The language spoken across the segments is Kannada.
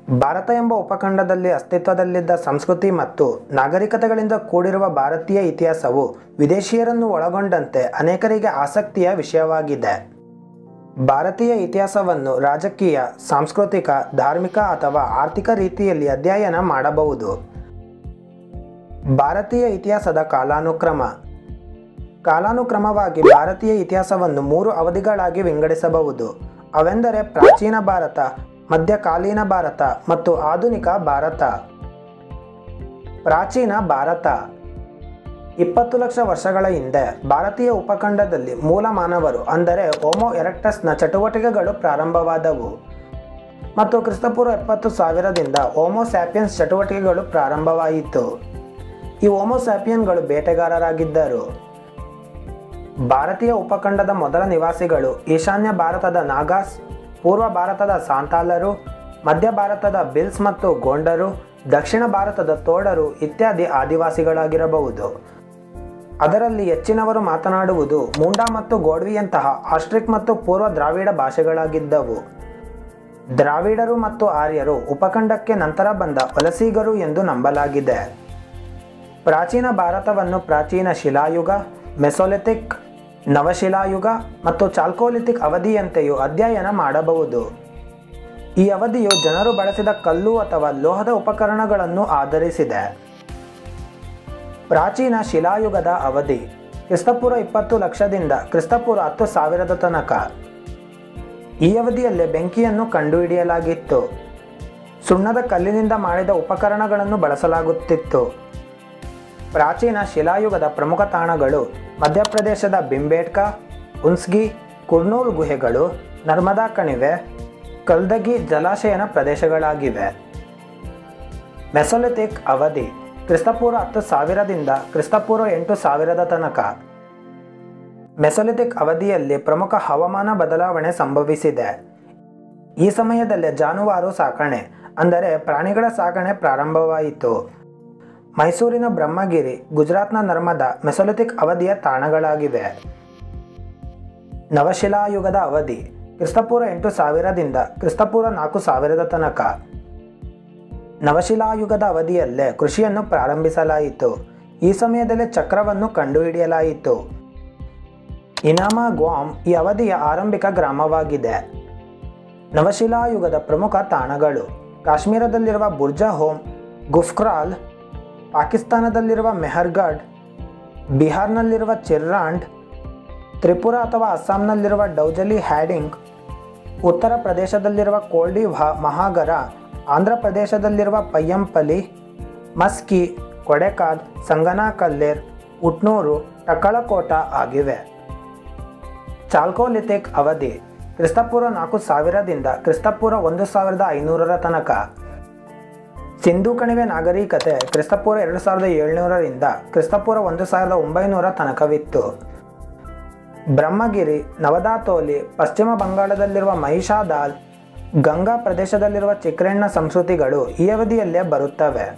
ಭಾರತ ಎಂಬ ಉಪಖಂಡದಲ್ಲಿ ಅಸ್ತಿತ್ವದಲ್ಲಿದ್ದ ಸಂಸ್ಕೃತಿ ಮತ್ತು ನಾಗರಿಕತೆಗಳಿಂದ ಕೂಡಿರುವ ಭಾರತೀಯ ಇತಿಹಾಸವು ವಿದೇಶಿಯರನ್ನು ಒಳಗೊಂಡಂತೆ ಅನೇಕರಿಗೆ ಆಸಕ್ತಿಯ ವಿಷಯವಾಗಿದೆ. ಭಾರತೀಯ ಇತಿಹಾಸವನ್ನು ರಾಜಕೀಯ, ಸಾಂಸ್ಕೃತಿಕ, ಧಾರ್ಮಿಕ ಅಥವಾ ಆರ್ಥಿಕ ರೀತಿಯಲ್ಲಿ ಅಧ್ಯಯನ ಮಾಡಬಹುದು. ಭಾರತೀಯ ಇತಿಹಾಸದ ಕಾಲಾನುಕ್ರಮವಾಗಿ ಭಾರತೀಯ ಇತಿಹಾಸವನ್ನು 3 ಅವಧಿಗಳಾಗಿ ವಿಂಗಡಿಸಬಹುದು. ಅವೆಂದರೆ ಪ್ರಾಚೀನ ಭಾರತ, ಮಧ್ಯಕಾಲೀನ ಭಾರತ ಮತ್ತು ಆಧುನಿಕ ಭಾರತ. ಪ್ರಾಚೀನ ಭಾರತ 20 ಲಕ್ಷ ವರ್ಷಗಳ ಹಿಂದೆ ಭಾರತೀಯ ಉಪಖಂಡದಲ್ಲಿ ಮೂಲ ಮಾನವರು ಅಂದರೆ ಹೋಮೋ ಎರೆಕ್ಟಸ್ನ ಚಟುವಟಿಕೆಗಳು ಪ್ರಾರಂಭವಾದವು ಮತ್ತು ಕ್ರಿಸ್ತಪೂರ್ವ 70,000ದಿಂದ ಹೋಮೋ ಸ್ಯಾಪಿಯನ್ಸ್ ಚಟುವಟಿಕೆಗಳು ಪ್ರಾರಂಭವಾಯಿತು. ಈ ಹೋಮೋ ಸ್ಯಾಪಿಯನ್ಗಳು ಬೇಟೆಗಾರರಾಗಿದ್ದರು. ಭಾರತೀಯ ಉಪಖಂಡದ ಮೊದಲ ನಿವಾಸಿಗಳು ಈಶಾನ್ಯ ಭಾರತದ ನಾಗಾಸ್, ಪೂರ್ವ ಭಾರತದ ಸಾಂತಾಲರು, ಮಧ್ಯ ಭಾರತದ ಬಿಲ್ಸ್ ಮತ್ತು ಗೋಂಡರು, ದಕ್ಷಿಣ ಭಾರತದ ತೋಡರು ಇತ್ಯಾದಿ ಆದಿವಾಸಿಗಳಾಗಿರಬಹುದು. ಅದರಲ್ಲಿ ಹೆಚ್ಚಿನವರು ಮಾತನಾಡುವುದು ಮುಂಡಾ ಮತ್ತು ಗೋಡ್ವಿಯಂತಹ ಆಸ್ಟ್ರಿಕ್ ಮತ್ತು ಪೂರ್ವ ದ್ರಾವಿಡ ಭಾಷೆಗಳಾಗಿದ್ದವು. ದ್ರಾವಿಡರು ಮತ್ತು ಆರ್ಯರು ಉಪಖಂಡಕ್ಕೆ ನಂತರ ಬಂದ ವಲಸಿಗರು ಎಂದು ನಂಬಲಾಗಿದೆ. ಪ್ರಾಚೀನ ಭಾರತವನ್ನು ಪ್ರಾಚೀನ ಶಿಲಾಯುಗ, ಮೆಸೊಲಿಥಿಕ್, ನವಶಿಲಾಯುಗ ಮತ್ತು ಚಾಲ್ಕೋಲಿಥಿಕ್ ಅವಧಿಯಂತೆಯೂ ಅಧ್ಯಯನ ಮಾಡಬಹುದು. ಈ ಅವಧಿಯು ಜನರು ಬಳಸಿದ ಕಲ್ಲು ಅಥವಾ ಲೋಹದ ಉಪಕರಣಗಳನ್ನು ಆಧರಿಸಿದೆ. ಪ್ರಾಚೀನ ಶಿಲಾಯುಗದ ಅವಧಿ ಕ್ರಿಸ್ತಪೂರ್ವ 20 ಲಕ್ಷದಿಂದ ಕ್ರಿಸ್ತಪೂರ್ವ 10,000 ತನಕ. ಈ ಅವಧಿಯಲ್ಲೇ ಬೆಂಕಿಯನ್ನು ಕಂಡುಹಿಡಿಯಲಾಗಿತ್ತು. ಸುಣ್ಣದ ಕಲ್ಲಿನಿಂದ ಮಾಡಿದ ಉಪಕರಣಗಳನ್ನು ಬಳಸಲಾಗುತ್ತಿತ್ತು. ಪ್ರಾಚೀನ ಶಿಲಾಯುಗದ ಪ್ರಮುಖ ತಾಣಗಳು ಮಧ್ಯಪ್ರದೇಶದ ಭಿಂಬೇಟ್ಕಾ, ಉನ್ಸ್ಗಿ, ಕುರ್ನೂಲ್ ಗುಹೆಗಳು, ನರ್ಮದಾ ಕಣಿವೆ, ಕಲ್ದಗಿ ಜಲಾಶಯನ ಪ್ರದೇಶಗಳಾಗಿವೆ. ಮೆಸೊಲಿಥಿಕ್ ಅವಧಿ ಕ್ರಿಸ್ತಪೂರ್ವ 10,000ದಿಂದ ಕ್ರಿಸ್ತಪೂರ್ವ 8,000 ತನಕ. ಮೆಸೊಲಿಥಿಕ್ ಅವಧಿಯಲ್ಲಿ ಪ್ರಮುಖ ಹವಾಮಾನ ಬದಲಾವಣೆ ಸಂಭವಿಸಿದೆ. ಈ ಸಮಯದಲ್ಲೇ ಜಾನುವಾರು ಸಾಕಣೆ ಅಂದರೆ ಪ್ರಾಣಿಗಳ ಸಾಕಣೆ ಪ್ರಾರಂಭವಾಯಿತು. ಮೈಸೂರಿನ ಬ್ರಹ್ಮಗಿರಿ, ಗುಜರಾತ್ನ ನರ್ಮದಾ ಮೆಸೊಲಿಥಿಕ್ ಅವಧಿಯ ತಾಣಗಳಾಗಿವೆ. ನವಶಿಲಾಯುಗದ ಅವಧಿ ಕ್ರಿಸ್ತಪೂರ್ವ 8,000ದಿಂದ ಕ್ರಿಸ್ತಪೂರ್ವ 4,000 ತನಕ. ನವಶಿಲಾಯುಗದ ಅವಧಿಯಲ್ಲೇ ಕೃಷಿಯನ್ನು ಪ್ರಾರಂಭಿಸಲಾಯಿತು. ಈ ಸಮಯದಲ್ಲೇ ಚಕ್ರವನ್ನು ಕಂಡುಹಿಡಿಯಲಾಯಿತು. ಇನಾಮ ಗ್ವಾಮ್ ಈ ಅವಧಿಯ ಆರಂಭಿಕ ಗ್ರಾಮವಾಗಿದೆ. ನವಶಿಲಾಯುಗದ ಪ್ರಮುಖ ತಾಣಗಳು ಕಾಶ್ಮೀರದಲ್ಲಿರುವ ಬುರ್ಜಾಹೋಮ್, ಗುಫ್ಕ್ರಾಲ್, ಪಾಕಿಸ್ತಾನದಲ್ಲಿರುವ ಮೆಹರ್ಗಢ್, ಬಿಹಾರ್ನಲ್ಲಿರುವ ಚಿರ್ರಾಂಡ್, ತ್ರಿಪುರ ಅಥವಾ ಅಸ್ಸಾಂನಲ್ಲಿರುವ ಡೌಜಲಿ ಹ್ಯಾಡಿಂಗ್, ಉತ್ತರ ಪ್ರದೇಶದಲ್ಲಿರುವ ಕೋಲ್ಡಿ ಮಹಾಗರ, ಆಂಧ್ರ ಪ್ರದೇಶದಲ್ಲಿರುವ ಪಯ್ಯಂಪಲಿ, ಮಸ್ಕಿ, ಕೊಡೆಕಾಲ್, ಸಂಗನಾಕಲ್ಲೇರ್, ಉಟ್ನೂರು, ಟಕಳಕೋಟ ಆಗಿವೆ. ಚಾಲ್ಕೋಲಿಥಿಕ್ ಅವಧಿ ಕ್ರಿಸ್ತಪೂರ್ವ 4,000ದಿಂದ ಕ್ರಿಸ್ತಪೂರ್ವ 1,500 ತನಕ. ಸಿಂಧೂ ಕಣಿವೆ ನಾಗರಿಕತೆ ಕ್ರಿಸ್ತಪೂರ್ವ 2,700ರಿಂದ ಕ್ರಿಸ್ತಪೂರ್ವ 1,900 ತನಕವಿತ್ತು. ಬ್ರಹ್ಮಗಿರಿ, ನವದಾತೋಲಿ, ಪಶ್ಚಿಮ ಬಂಗಾಳದಲ್ಲಿರುವ ಮಹಿಷಾದಾಲ್, ಗಂಗಾ ಪ್ರದೇಶದಲ್ಲಿರುವ ಚಿಕ್ರೆಣ್ಣ ಸಂಸ್ಕೃತಿಗಳು ಈ ಅವಧಿಯಲ್ಲೇ ಬರುತ್ತವೆ.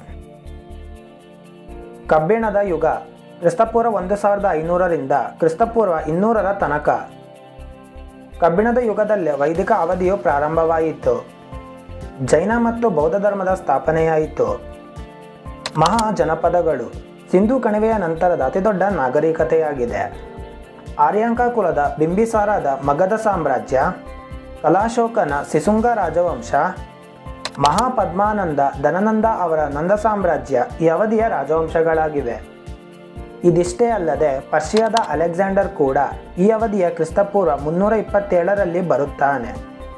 ಕಬ್ಬಿಣದ ಯುಗ ಕ್ರಿಸ್ತಪೂರ್ವ 1,500ರಿಂದ ಕ್ರಿಸ್ತಪೂರ್ವ 200 ತನಕ. ಕಬ್ಬಿಣದ ಯುಗದಲ್ಲೇ ವೈದಿಕ ಅವಧಿಯು ಪ್ರಾರಂಭವಾಯಿತು. ಜೈನ ಮತ್ತು ಬೌದ್ಧ ಧರ್ಮದ ಸ್ಥಾಪನೆಯಾಯಿತು. ಮಹಾ ಜನಪದಗಳು ಸಿಂಧೂ ಕಣಿವೆಯ ನಂತರದ ಅತಿದೊಡ್ಡ ನಾಗರಿಕತೆಯಾಗಿದೆ. ಆರ್ಯಾಂಕ ಕುಲದ ಬಿಂಬಿಸಾರದ ಮಗಧ ಸಾಮ್ರಾಜ್ಯ, ಕಲಾಶೋಕನ ಸಿಸುಂಗ ರಾಜವಂಶ, ಮಹಾಪದ್ಮಾನಂದ ಧನನಂದ ಅವರ ನಂದ ಸಾಮ್ರಾಜ್ಯ ಈ ಅವಧಿಯ ರಾಜವಂಶಗಳಾಗಿವೆ. ಇದಿಷ್ಟೇ ಅಲ್ಲದೆ ಪರ್ಷಿಯಾದ ಅಲೆಕ್ಸಾಂಡರ್ ಕೂಡ ಈ ಅವಧಿಯ ಕ್ರಿಸ್ತಪೂರ್ವ 327ರಲ್ಲಿ ಬರುತ್ತಾನೆ.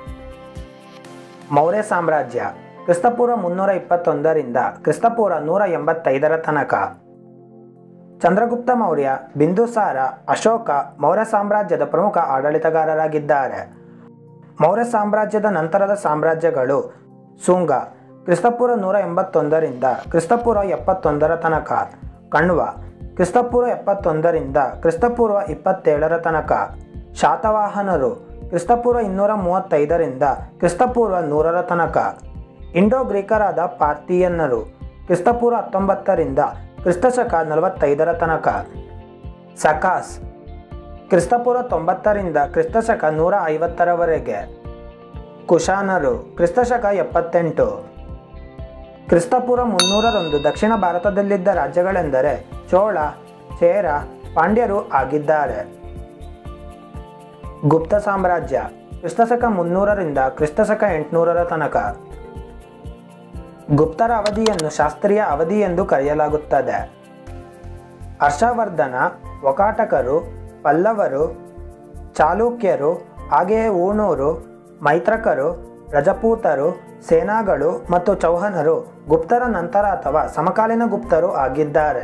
ಮೌರ್ಯ ಸಾಮ್ರಾಜ್ಯ ಕ್ರಿಸ್ತಪೂರ್ವ 321ರಿಂದ ಕ್ರಿಸ್ತಪೂರ್ವ 185 ತನಕ. ಚಂದ್ರಗುಪ್ತ ಮೌರ್ಯ, ಬಿಂದುಸಾರ, ಅಶೋಕ ಮೌರ್ಯ ಸಾಮ್ರಾಜ್ಯದ ಪ್ರಮುಖ ಆಡಳಿತಗಾರರಾಗಿದ್ದಾರೆ. ಮೌರ್ಯ ಸಾಮ್ರಾಜ್ಯದ ನಂತರದ ಸಾಮ್ರಾಜ್ಯಗಳು ಸುಂಗ ಕ್ರಿಸ್ತಪೂರ್ವ 181ರಿಂದ ಕ್ರಿಸ್ತಪೂರ್ವ 71 ತನಕ, ಕಣ್ವ ಕ್ರಿಸ್ತಪೂರ್ವ 71ರಿಂದ ಕ್ರಿಸ್ತಪೂರ್ವ 27 ತನಕ, ಶಾತವಾಹನರು ಕ್ರಿಸ್ತಪೂರ್ವ 235ರಿಂದ ಕ್ರಿಸ್ತಪೂರ್ವ 100 ತನಕ, ಇಂಡೋ ಗ್ರೀಕರಾದ ಪಾರ್ಥಿಯನ್ನರು ಕ್ರಿಸ್ತಪೂರ್ವ 19ರಿಂದ ಕ್ರಿಸ್ತಶಕ 45 ತನಕ, ಸಕಾಸ್ ಕ್ರಿಸ್ತಪೂರ್ವ 90ರಿಂದ ಕ್ರಿಸ್ತಶಕ 150ರವರೆಗೆ, ಕುಶಾನರು ಕ್ರಿಸ್ತಶಕ 78, ಕ್ರಿಸ್ತಪೂರ್ವ 300ರಂದು ದಕ್ಷಿಣ ಭಾರತದಲ್ಲಿದ್ದ ರಾಜ್ಯಗಳೆಂದರೆ ಚೋಳ, ಚೇರ, ಪಾಂಡ್ಯರು ಆಗಿದ್ದಾರೆ. ಗುಪ್ತ ಸಾಮ್ರಾಜ್ಯ ಕ್ರಿಸ್ತಶಕ 300ರಿಂದ ಕ್ರಿಸ್ತಶಕ 800ರ ತನಕ. ಗುಪ್ತರ ಅವಧಿಯನ್ನು ಶಾಸ್ತ್ರೀಯ ಅವಧಿ ಎಂದು ಕರೆಯಲಾಗುತ್ತದೆ. ಹರ್ಷವರ್ಧನ, ವಕಾಟಕರು, ಪಲ್ಲವರು, ಚಾಲುಕ್ಯರು, ಹಾಗೆಯೇ ಊಣೂರು, ಮೈತ್ರಕರು, ರಜಪೂತರು, ಸೇನಾಗಳು ಮತ್ತು ಚೌಹಾಣರು ಗುಪ್ತರ ನಂತರ ಅಥವಾ ಸಮಕಾಲೀನ ಗುಪ್ತರು ಆಗಿದ್ದಾರೆ.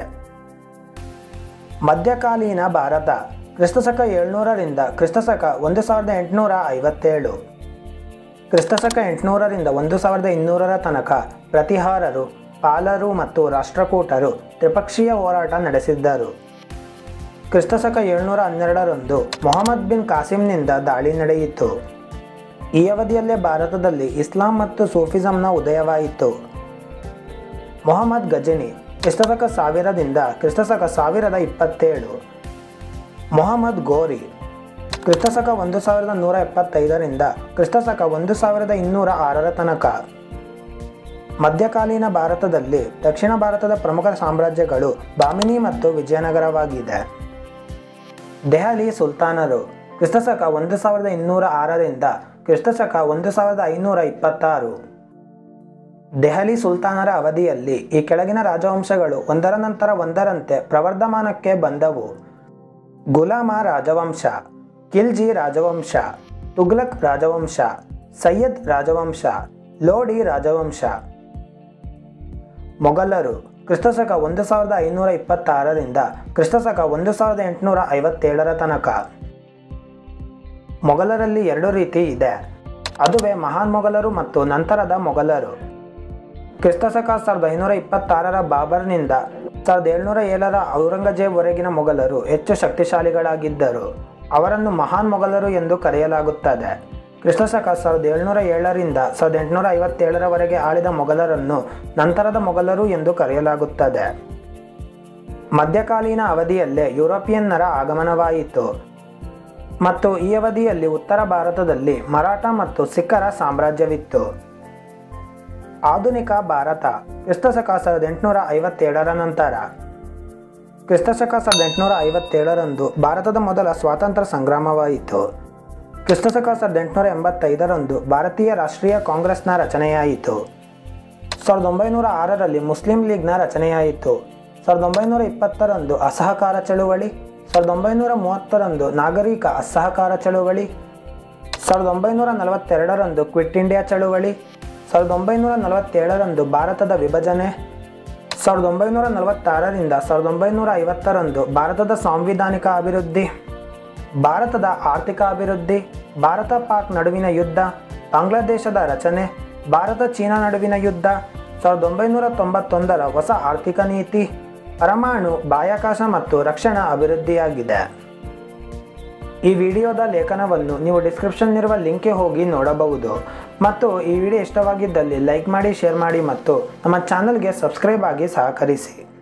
ಮಧ್ಯಕಾಲೀನ ಭಾರತ ಕ್ರಿಸ್ತಶಕ 700ರಿಂದ ಕ್ರಿಸ್ತಶಕ 1857. ಕ್ರಿಸ್ತಶಕ 800ರಿಂದ 1200ರ ತನಕ ಪ್ರತಿಹಾರರು, ಪಾಲರು ಮತ್ತು ರಾಷ್ಟ್ರಕೂಟರು ತ್ರಿಪಕ್ಷೀಯ ಹೋರಾಟ ನಡೆಸಿದ್ದರು. ಕ್ರಿಸ್ತಶಕ 712ರಂದು ಮೊಹಮ್ಮದ್ ಬಿನ್ ಕಾಸಿಂನಿಂದ ದಾಳಿ ನಡೆಯಿತು. ಈ ಅವಧಿಯಲ್ಲೇ ಭಾರತದಲ್ಲಿ ಇಸ್ಲಾಂ ಮತ್ತು ಸೂಫಿಸಂನ ಉದಯವಾಯಿತು. ಮೊಹಮ್ಮದ್ ಗಜನಿ ಕ್ರಿಸ್ತಶಕ 1000ದಿಂದ ಕ್ರಿಸ್ತಶಕ 1027. ಮೊಹಮ್ಮದ್ ಗೋರಿ ಕ್ರಿಸ್ತಶಕ 1175ರಿಂದ ಕ್ರಿಸ್ತಶಕ 1206ರ ತನಕ. ಮಧ್ಯಕಾಲೀನ ಭಾರತದಲ್ಲಿ ದಕ್ಷಿಣ ಭಾರತದ ಪ್ರಮುಖ ಸಾಮ್ರಾಜ್ಯಗಳು ಬಾಮಿನಿ ಮತ್ತು ವಿಜಯನಗರವಾಗಿದೆ. ದೆಹಲಿ ಸುಲ್ತಾನರು ಕ್ರಿಸ್ತಶಕ 1206ರಿಂದ ಕ್ರಿಸ್ತಶಕ 1526. ದೆಹಲಿ ಸುಲ್ತಾನರ ಅವಧಿಯಲ್ಲಿ ಈ ಕೆಳಗಿನ ರಾಜವಂಶಗಳು ಒಂದರ ನಂತರ ಒಂದರಂತೆ ಪ್ರವರ್ಧಮಾನಕ್ಕೆ ಬಂದವು. ಗುಲಾಮ ರಾಜವಂಶ, ಖಿಲ್ಜಿ ರಾಜವಂಶ, ತುಘಲಕ್ ರಾಜವಂಶ, ಸಯ್ಯದ್ ರಾಜವಂಶ, ಲೋಡಿ ರಾಜವಂಶ. ಮೊಘಲರು ಕ್ರಿಸ್ತಶಕ 1526ರಿಂದ ಕ್ರಿಸ್ತಶಕ 1857ರ ತನಕ. ಮೊಘಲರಲ್ಲಿ 2 ರೀತಿ ಇದೆ, ಅದುವೇ ಮಹಾನ್ ಮೊಘಲರು ಮತ್ತು ನಂತರದ ಮೊಘಲರು. ಕ್ರಿಸ್ತಶಕ 1526ರ ಬಾಬರ್ನಿಂದ 1707ರ ಔರಂಗಜೇಬ್ವರೆಗಿನ ಮೊಘಲರು ಹೆಚ್ಚು ಶಕ್ತಿಶಾಲಿಗಳಾಗಿದ್ದರು. ಅವರನ್ನು ಮಹಾನ್ ಮೊಘಲರು ಎಂದು ಕರೆಯಲಾಗುತ್ತದೆ. ಕ್ರಿಸ್ತಶಕ 1707ರಿಂದ 1857ರವರೆಗೆ ಆಳಿದ ಮೊಘಲರನ್ನು ನಂತರದ ಮೊಘಲರು ಎಂದು ಕರೆಯಲಾಗುತ್ತದೆ. ಮಧ್ಯಕಾಲೀನ ಅವಧಿಯಲ್ಲೇ ಯುರೋಪಿಯನ್ನರ ಆಗಮನವಾಯಿತು ಮತ್ತು ಈ ಅವಧಿಯಲ್ಲಿ ಉತ್ತರ ಭಾರತದಲ್ಲಿ ಮರಾಠ ಮತ್ತು ಸಿಖ್ಖರ ಸಾಮ್ರಾಜ್ಯವಿತ್ತು. ಆಧುನಿಕ ಭಾರತ ಕ್ರಿಸ್ತಶಕ 1857ರ ನಂತರ. ಕ್ರಿಸ್ತಶಕ 1857ರಂದು ಭಾರತದ ಮೊದಲ ಸ್ವಾತಂತ್ರ್ಯ ಸಂಗ್ರಾಮವಾಯಿತು. ಕ್ರಿಸ್ತಶಕ 1885ರಂದು ಭಾರತೀಯ ರಾಷ್ಟ್ರೀಯ ಕಾಂಗ್ರೆಸ್ನ ರಚನೆಯಾಯಿತು. 1906ರಲ್ಲಿ ಮುಸ್ಲಿಂ ಲೀಗ್ನ ರಚನೆಯಾಯಿತು. 1920ರಂದು ಅಸಹಕಾರ ಚಳುವಳಿ, 1930ರಂದು ನಾಗರಿಕ ಅಸಹಕಾರ ಚಳುವಳಿ, 1942ರಂದು ಕ್ವಿಟ್ ಇಂಡಿಯಾ ಚಳುವಳಿ, 1947ರಂದು ಭಾರತದ ವಿಭಜನೆ, 1946ರಿಂದ 1950ರಂದು ಭಾರತದ ಸಾಂವಿಧಾನಿಕ ಅಭಿವೃದ್ಧಿ, ಭಾರತದ ಆರ್ಥಿಕ ಅಭಿವೃದ್ಧಿ, ಭಾರತ ಪಾಕ್ ನಡುವಿನ ಯುದ್ಧ, ಬಾಂಗ್ಲಾದೇಶದ ರಚನೆ, ಭಾರತ ಚೀನಾ ನಡುವಿನ ಯುದ್ಧ, 1991ರ ಹೊಸ ಆರ್ಥಿಕ ನೀತಿ, ಪರಮಾಣು, ಬಾಹ್ಯಾಕಾಶ ಮತ್ತು ರಕ್ಷಣಾ ಅಭಿವೃದ್ಧಿಯಾಗಿದೆ. ಈ ವಿಡಿಯೋದ ಲೇಖನವನ್ನು ನೀವು ಡಿಸ್ಕ್ರಿಪ್ಷನ್ನಲ್ಲಿರುವ ಲಿಂಕ್ಗೆ ಹೋಗಿ ನೋಡಬಹುದು. ಮತ್ತು ಈ ವಿಡಿಯೋ ಇಷ್ಟವಾಗಿದ್ದಲ್ಲಿ ಲೈಕ್ ಮಾಡಿ, ಶೇರ್ ಮಾಡಿ ಮತ್ತು ನಮ್ಮ ಚಾನಲ್ಗೆ ಸಬ್ಸ್ಕ್ರೈಬ್ ಆಗಿ ಸಹಕರಿಸಿ.